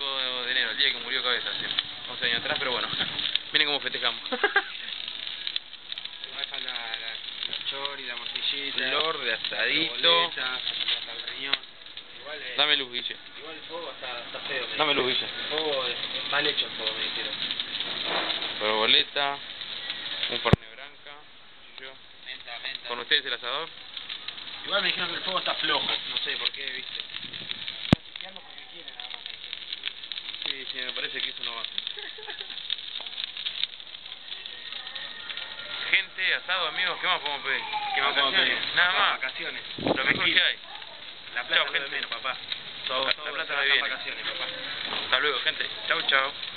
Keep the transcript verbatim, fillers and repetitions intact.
cinco de enero, el día que murió Cabeza, hace once años atrás, pero bueno, miren cómo festejamos. Baja la, la, la chori, la morcillita, Flor de asadito. La boleta, hasta el riñón. Igual es, Dame luz, Guille. igual el fuego está, está feo. Dame luz, Guille. El fuego es mal hecho, el fuego, me dijeron. Boleta, un Fernet Branca, yo. Menta, menta. Con ustedes el asador. Igual me dijeron que el fuego está flojo, no sé por qué, viste. Practicando porque quieren, nada más me dijeron. Sí, sí, me parece que eso no va. Gente, asado, amigos, ¿qué más podemos pedir? ¿Qué más podemos pedir? Nada Papá, más. Vacaciones. Lo mejor que hay. La plata Chao, es lo de gente. menos, papá. Todo, Todo, la plata se me gasta en viene. vacaciones, papá. Hasta luego, gente. Chau, chau.